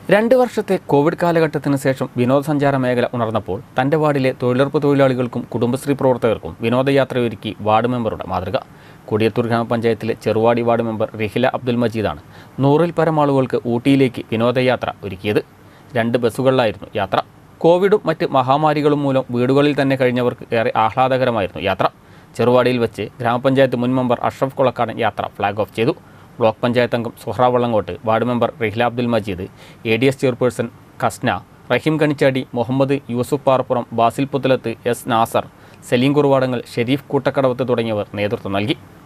2 വർഷത്തെ കോവിഡ് കാലഘട്ടത്തിന് ശേഷം വിനോദസഞ്ചാര മേഖല ഉണർന്നപ്പോൾ തൻ്റെ വാർഡിലെ തൊഴിലുറപ്പ് തൊഴിലാളികൾക്കും കുടുംബശ്രീ പ്രവർത്തകർക്കും വിനോദയാത്രയൊരുക്കി വാർഡ് മെമ്പറുടെ മാതൃക. കൊടിയത്തൂർ ഗ്രാമപഞ്ചായത്തിലെ ചെറുവാടി വാർഡ് മെമ്പർ റിഹില അബ്ദുൽ മജീദാണ് 100-ൽ പരം ആളുകൾക്ക് ഊട്ടിയിലേക്ക് വിനോദയാത്ര ഒരുക്കിയത്. 2 ബസ്സുകളിലായിരുന്നു യാത്ര. കോവിഡും മറ്റ് മഹാമാരികളും മൂലം വീടുകളിൽ തന്നെ കഴിഞ്ഞവർക്ക് ഏറെ ആഹ്ലാദകരമായിരുന്നു യാത്ര. ചെറുവാടിയിൽ വെച്ച് ഗ്രാമപഞ്ചായത്ത് മുൻ മെമ്പർ അഷ്റഫ് കൊളക്കാടൻ യാത്ര ഫ്ലാഗ് ഓഫ് ചെയ്തു. ബ്ലോക്ക് പഞ്ചായത്ത് അംഗം Suhra Vallankott, ward member Rihila Abdul Majeed, ADS chairperson Kasna, Raheem Kanichadi, Muhammad Yusuf Parappuram, Basil Puthalath, S Nasar, Saleem Kuruvadangal, Shareef Koottakkadavath തുടങ്ങിയവർ നേതൃത്വം നൽകി.